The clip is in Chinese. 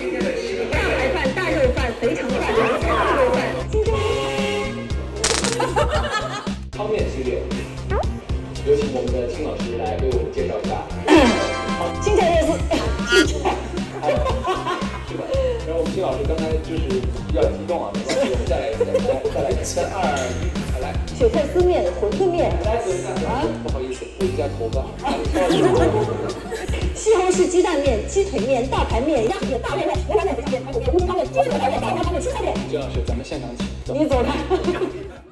大排饭、大肉饭、肥肠饭、大肉饭、金针。 汤面系列，有请我们的金老师来为我们介绍一下。 青菜热丝，青菜。 是的。然后我们金老师刚才就是比较激动啊，没关系，我们再来一次，再来，3、2、1，来。 雪菜丝面、馄饨面。 来，不好意思，我一下头发。 西红柿鸡蛋面、鸡腿面、大排面、鸭血面、大面面、牛排面、肥肠面、排骨面、乌鸡汤面、鸡腿面、大面、大面、青菜面。 金老师，咱们现场请。 你走开。